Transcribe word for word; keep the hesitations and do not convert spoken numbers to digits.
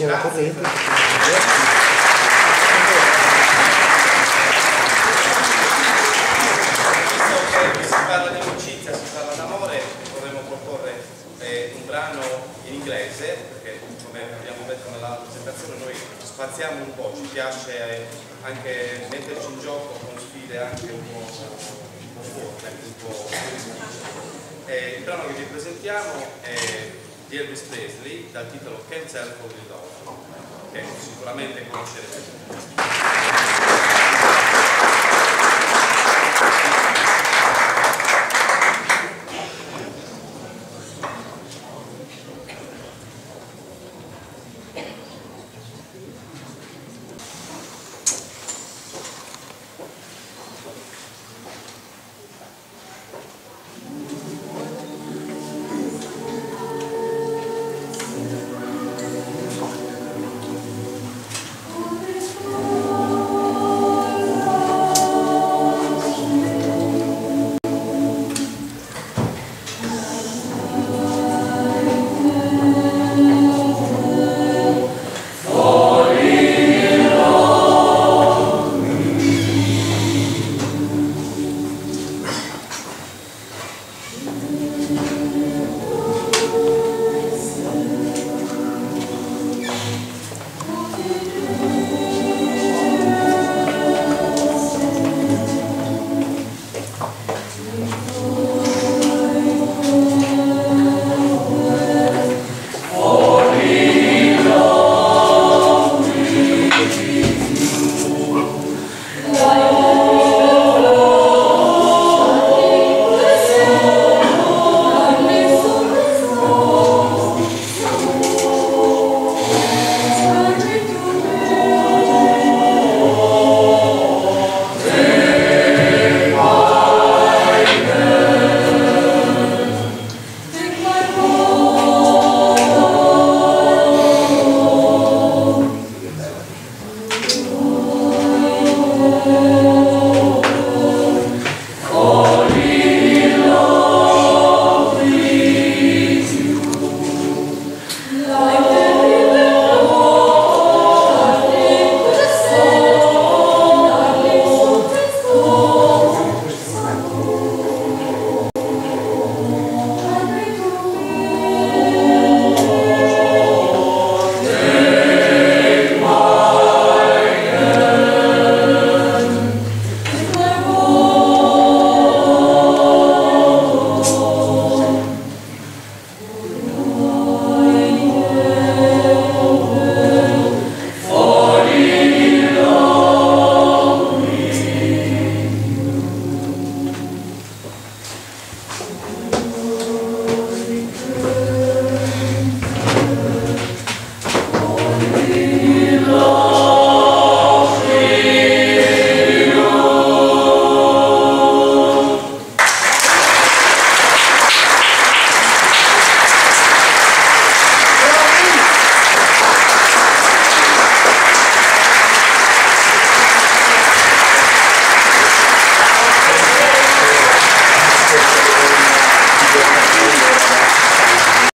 c'è la corrente. Si parla di amicizia, si parla d'amore, vorremmo proporre eh, un brano in inglese, perché come abbiamo detto nella presentazione noi spaziamo un po', ci piace eh, anche metterci in gioco con sfide anche un po', un po' forti, un po' difficili. Eh, il brano che vi presentiamo è di Elvis Presley dal titolo Can't Help Falling in Love, che sicuramente conoscerete.